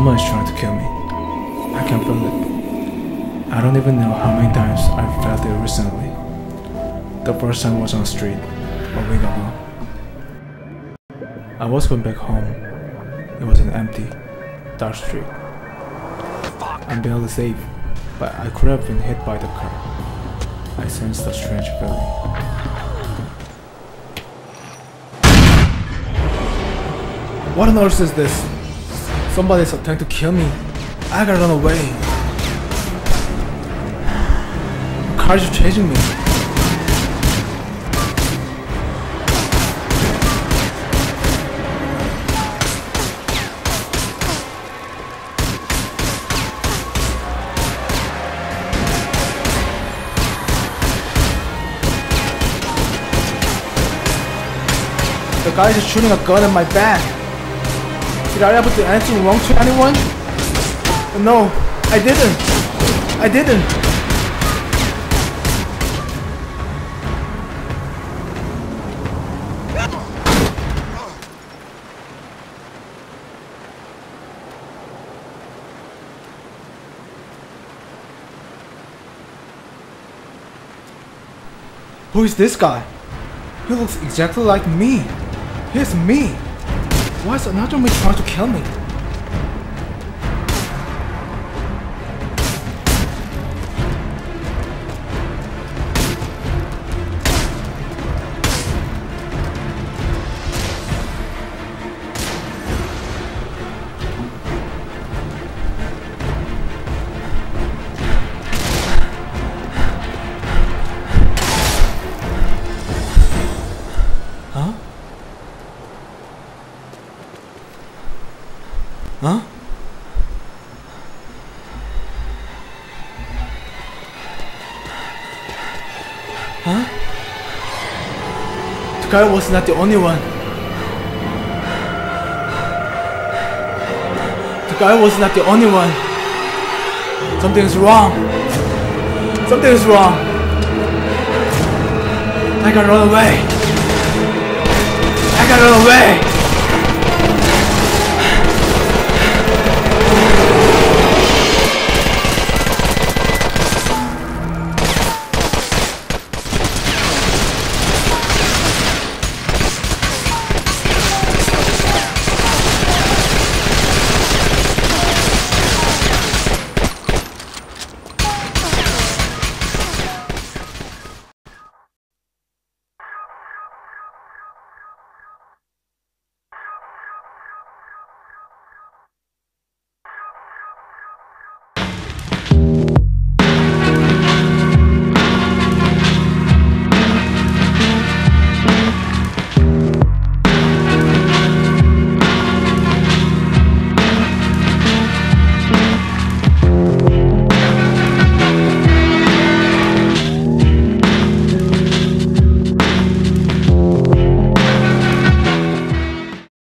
Someone is trying to kill me. I can't feel it. I don't even know how many times I felt it recently. The first time was on the street, a week ago. I was going back home. It was an empty, dark street. I'm barely safe, but I could have been hit by the car. I sensed a strange feeling. What on earth is this? Somebody's attempting to kill me. I gotta run away. The car is chasing me. The guy is shooting a gun at my back. Did I ever do anything wrong to anyone? No, I didn't. I didn't. Who is this guy? He looks exactly like me. He's me. Why is another me trying to kill me? Huh? Huh? Huh? The guy was not the only one. The guy was not the only one. Something's wrong. Something's wrong. I gotta run away. I gotta run away.